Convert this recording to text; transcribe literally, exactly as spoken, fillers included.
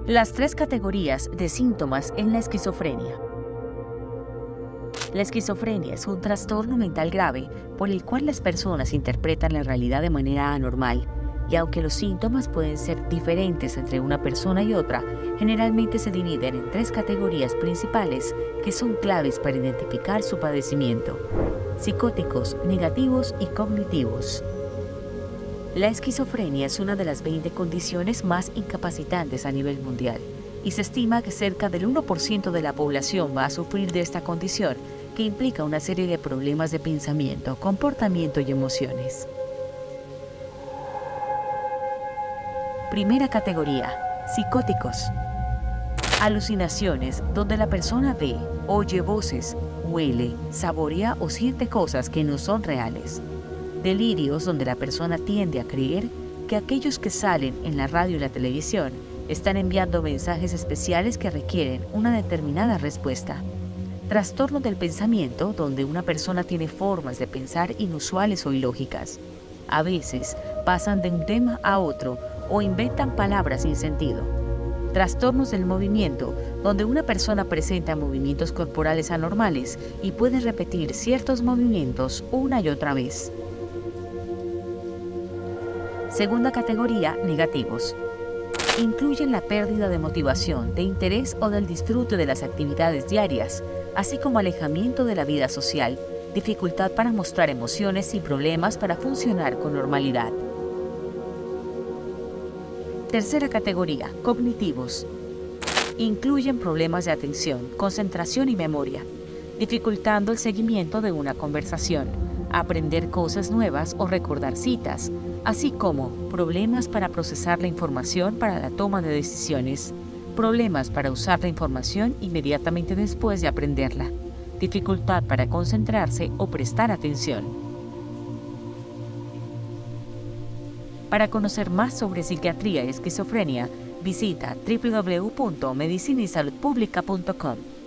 Las tres categorías de síntomas en la esquizofrenia. La esquizofrenia es un trastorno mental grave por el cual las personas interpretan la realidad de manera anormal, y aunque los síntomas pueden ser diferentes entre una persona y otra, generalmente se dividen en tres categorías principales que son claves para identificar su padecimiento: psicóticos, negativos y cognitivos. La esquizofrenia es una de las veinte condiciones más incapacitantes a nivel mundial, y se estima que cerca del uno por ciento de la población va a sufrir de esta condición, que implica una serie de problemas de pensamiento, comportamiento y emociones. Primera categoría: psicóticos. Alucinaciones, donde la persona ve, oye voces, huele, saborea o siente cosas que no son reales. Delirios, donde la persona tiende a creer que aquellos que salen en la radio y la televisión están enviando mensajes especiales que requieren una determinada respuesta. Trastorno del pensamiento, donde una persona tiene formas de pensar inusuales o ilógicas. A veces pasan de un tema a otro o inventan palabras sin sentido. Trastornos del movimiento, donde una persona presenta movimientos corporales anormales y puede repetir ciertos movimientos una y otra vez. Segunda categoría: negativos. Incluyen la pérdida de motivación, de interés o del disfrute de las actividades diarias, así como alejamiento de la vida social, dificultad para mostrar emociones y problemas para funcionar con normalidad. Tercera categoría: cognitivos. Incluyen problemas de atención, concentración y memoria, dificultando el seguimiento de una conversación, aprender cosas nuevas o recordar citas, así como problemas para procesar la información para la toma de decisiones, problemas para usar la información inmediatamente después de aprenderla, dificultad para concentrarse o prestar atención. Para conocer más sobre psiquiatría y esquizofrenia, visita w w w punto medicina y salud pública punto com.